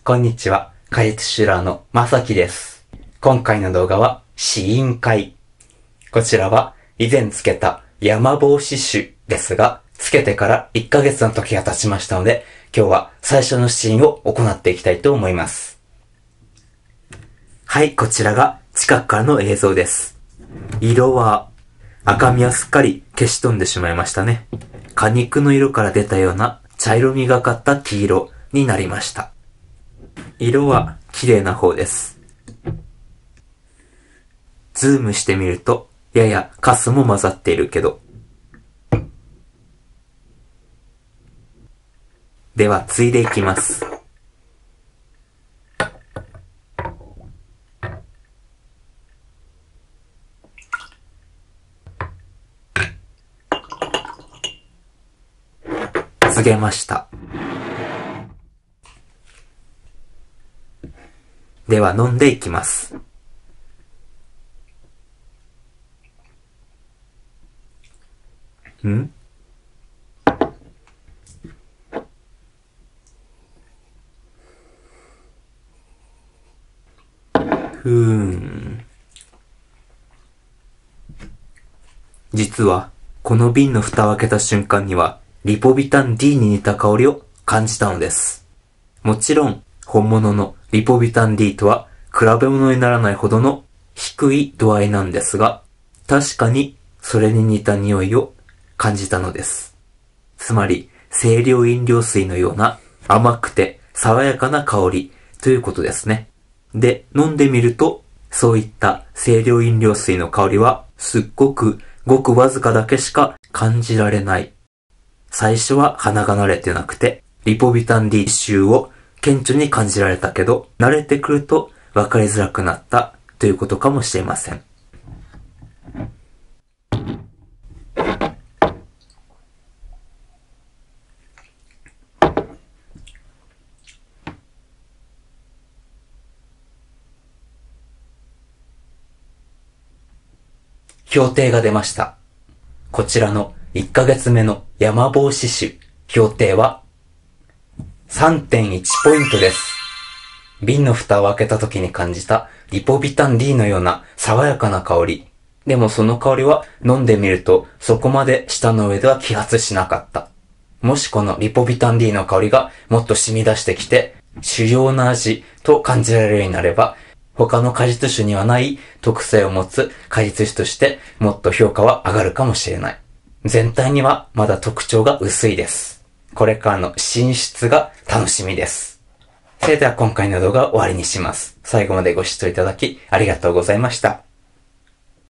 こんにちは。果実酒ラーのまさきです。今回の動画は試飲会。こちらは以前つけた山帽子酒ですが、つけてから1ヶ月の時が経ちましたので、今日は最初の試飲を行っていきたいと思います。はい、こちらが近くからの映像です。色は赤みはすっかり消し飛んでしまいましたね。果肉の色から出たような茶色みがかった黄色になりました。色は綺麗な方です。ズームしてみるとややカスも混ざっているけど。ではついでいきます。つげました。では飲んでいきます。実は、この瓶の蓋を開けた瞬間には、リポビタン D に似た香りを感じたのです。もちろん、本物のリポビタン D とは比べ物にならないほどの低い度合いなんですが、確かにそれに似た匂いを感じたのです。つまり、清涼飲料水のような甘くて爽やかな香りということですね。で、飲んでみると、そういった清涼飲料水の香りはすっごくごくわずかだけしか感じられない。最初は鼻が慣れてなくて、リポビタン D 臭を顕著に感じられたけど、慣れてくると分かりづらくなったということかもしれません。評定が出ました。こちらの1ヶ月目の山帽子酒、評定は 3.1 ポイントです。瓶の蓋を開けた時に感じたリポビタン D のような爽やかな香り。でもその香りは飲んでみるとそこまで舌の上では揮発しなかった。もしこのリポビタン D の香りがもっと染み出してきて主要な味と感じられるようになれば、他の果実酒にはない特性を持つ果実酒としてもっと評価は上がるかもしれない。全体にはまだ特徴が薄いです。これからの進出が楽しみです。それでは今回の動画を終わりにします。最後までご視聴いただきありがとうございました。